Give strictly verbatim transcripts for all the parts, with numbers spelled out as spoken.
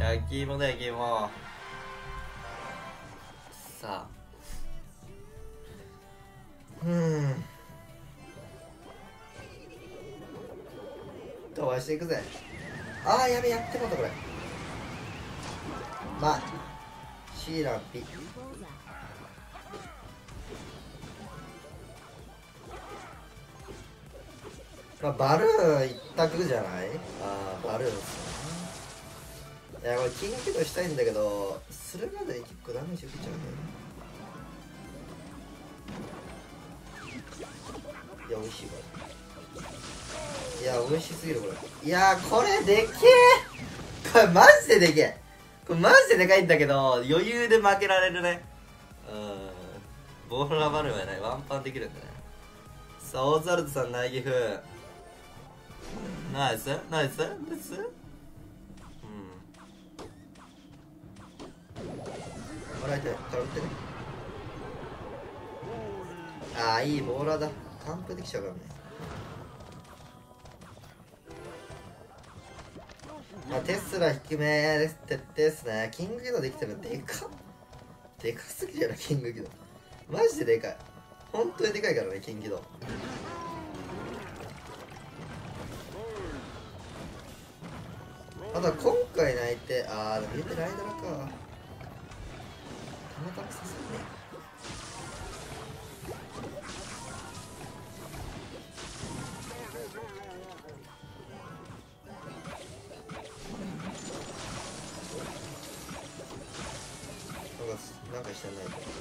焼き芋だ焼き芋。さあうーん飛ばしていくぜ。あーやべ、やってもうたこれ。まあシーランピまあバルーン一択じゃない。ああバルーンっすね。いやこれキングキドしたいんだけど、するまでに結構ダメージ受けちゃうんだよね。いや美味しいこれ。いや美味しすぎるこれ。いやこれでけえ。これマジででけえ。これマジででかいんだけど余裕で負けられるね。うんボーラーバルーンはねワンパンできるんだね。さあオーザルドさん内ギフナイスナイスナイス。うんもらいたいかぶってね。ああいいボーラーだ。完封できちゃうからね。まあテスラ低めです。徹底ですね。キングギドできてるのでかっ。でかすぎじゃないキングギド。マジででかい。本当にでかいからねキングギド。あとは今回泣いて、ああでも言うてライドラか。たまたまさすがね。なんかしてないと。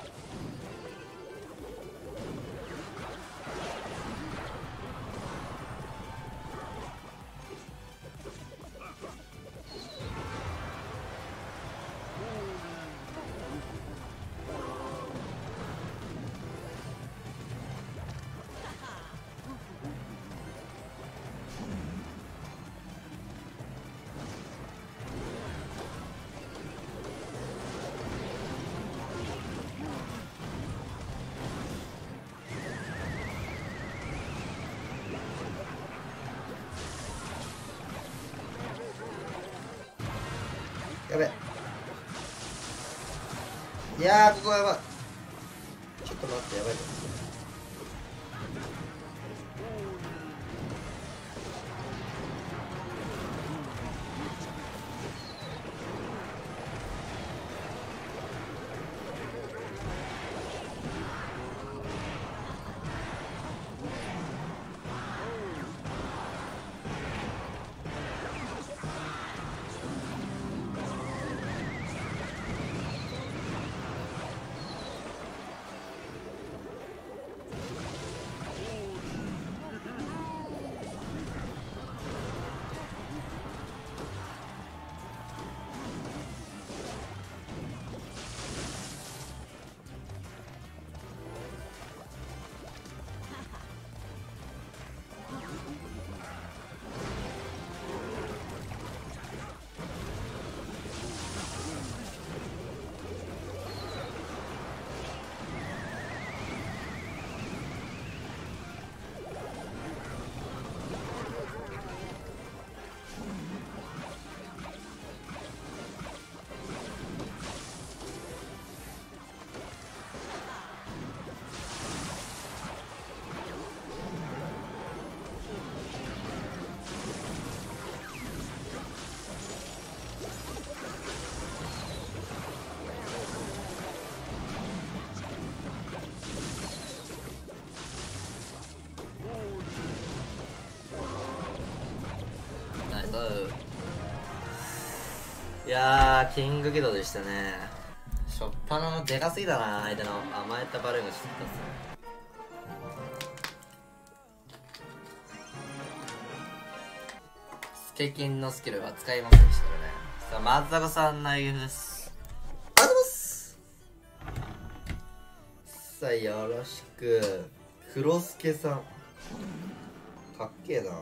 やべ。いやーここはやばい。ちょっと待ってやばいぞ。いやーキングギドでしたね。しょっぱなのでかすぎだな。相手の甘えたバルーンが知ったっす。スケキンのスキルは使いませんでしたからね。さあ松坂さん内容です。ありがとうございます。さあよろしく。黒助さんかっけえな。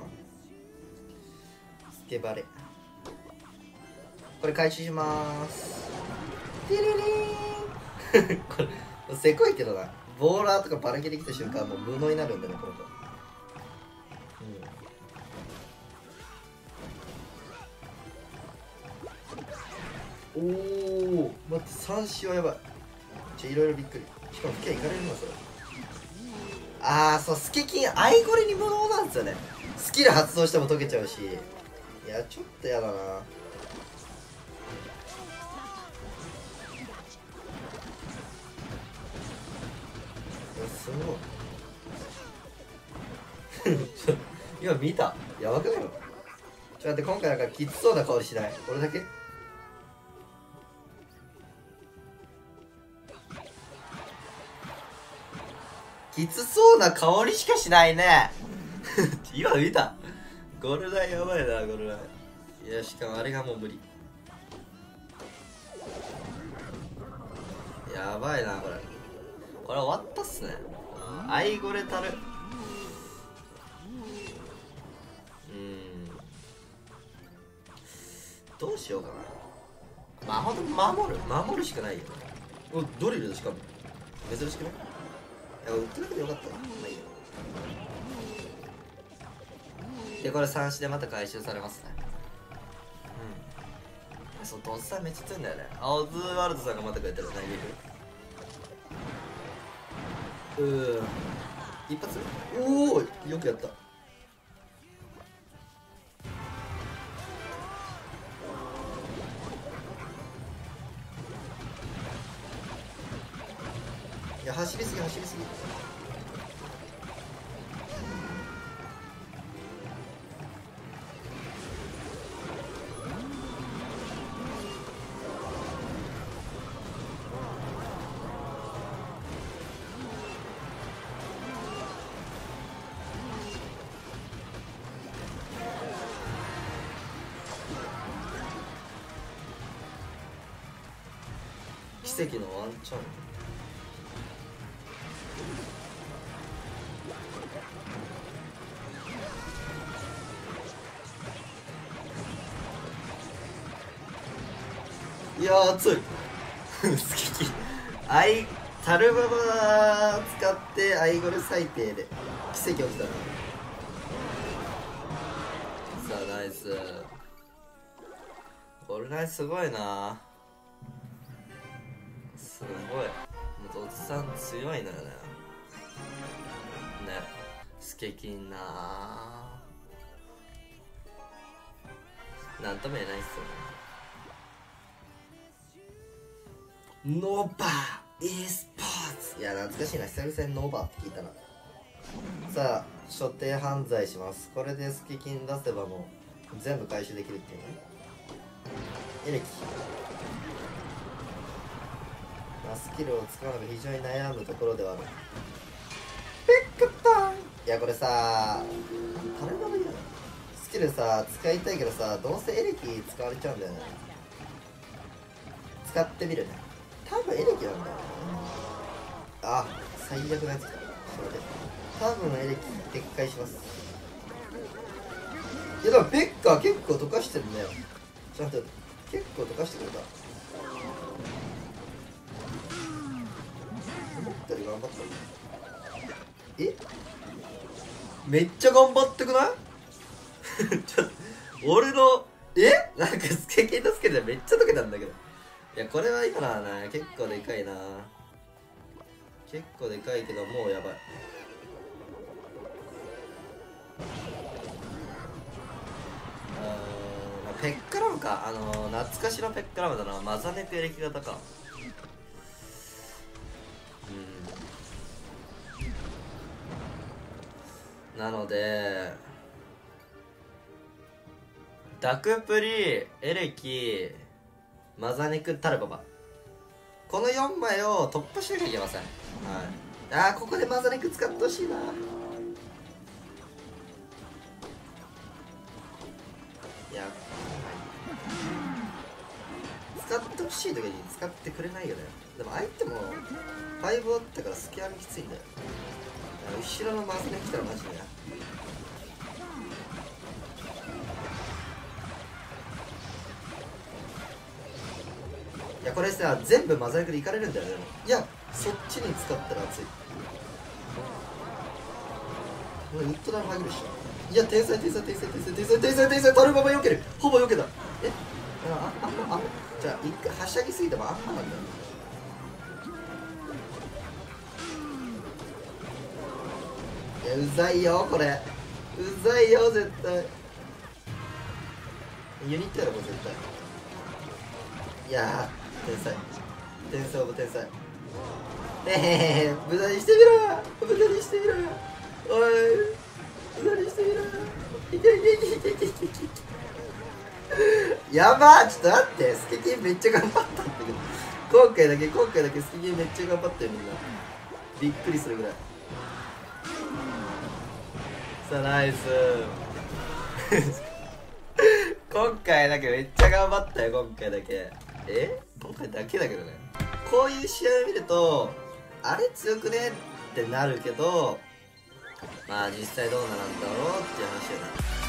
スケバレこれ回収しまーす。ティリリーンこれせこいけどな。ボーラーとかバラ切り来た瞬間もう無能になるんだねこの子。うんおお待って三子はやばい。ちょいろいろびっくり。しかも吹きゃいかれるのそれ。ああそうスケキンアイゴレに無能なんですよね。スキル発動しても解けちゃうし、いやちょっとやだな。いやすごい今見たやばくないの。ちょっと待って今回なんかきつそうな香りしない？俺だけ？きつそうな香りしかしないね今見た。ゴルライやばいなゴルライ。いやしかもあれがもう無理。やばいなこれ。これ終わったっすね。アイゴレたる。うんどうしようかな。まあほんと守る守るしかないよね。おドリルでしかも珍しくない？いや売ってなくてよかったな。まあいいよ。でこれ三子でまた回収されますね。うんそうドッサンめっちゃ強いんだよね。あオズワルドさんがまたくれてる内陸。うーん一発。おおよくやった。いや走りすぎ走りすぎ。奇跡のワンチャン。いやー熱い好きアイタルババ使ってアイゴレ最低で奇跡起きたな。さあナイス。ゴルナイすごいな。すごいもうドツさん強いのよね。ねスケキンななんとも言えないっすよね。ノバ e スポーツ。いや懐かしいな久々にノバって聞いたな。さあ所定犯罪します。これでスケキン出せばもう全部回収できるっていうね。エレキスキルを使うのが非常に悩むところではある。ピックタン。いやこれさタレバブいいな。スキルさ使いたいけどさどうせエレキ使われちゃうんだよね。使ってみるね。多分エレキなんだよね。あ最悪なやつ来た。それで多分エレキ撤回します。いやでもペッカー結構溶かしてるんだよ。ちゃんと結構溶かしてくれた。思ったより頑張った。えめっちゃ頑張ってくないちょっと俺のえなんかスケキンのスケでめっちゃ溶けたんだけど。いやこれは今のはな結構でかいな。結構でかいけどもうやばい。あーペッカラムか。あのー、懐かしのペッカラムだな。マザネクエレキ型か。うんなのでダクプリエレキマザネクタルババこのよんまいを突破しなきゃいけません。はいあーここでマザネク使ってほしいな。いや使ってほしい時に使ってくれないよね。でも相手もファイブあったからスキャンきついんだよ。後ろのマザネク来たらマジでいやこれさ全部マザネクでいかれるんだよね。いやそっちに使ったら熱い。これウッドダウン入るし。いや天才天才天才天才天才天才天才タルババ避ける。ほぼ避けた。えあああじゃあ一回はしゃぎすぎてもあんまなんだよ。いやうざいよこれ、うざいよ絶対。ユニットやろこれ絶対。いやー天才、天才オブ天才。ねえ無駄にしてみろ、無駄にしてみろ、おい無駄にしてみろ。いけいけいけいけいけいけいけ。やばー、ちょっと待って、スケキンめっちゃ頑張ったんだけど、今回だけ今回だけスケキンめっちゃ頑張ってるみんな、びっくりするぐらい。さあナイス今回だけめっちゃ頑張ったよ、今回だけ。え今回だけだけどね。こういう試合を見るとあれ強くねってなるけど、まあ実際どうなんだろうっていう話よね。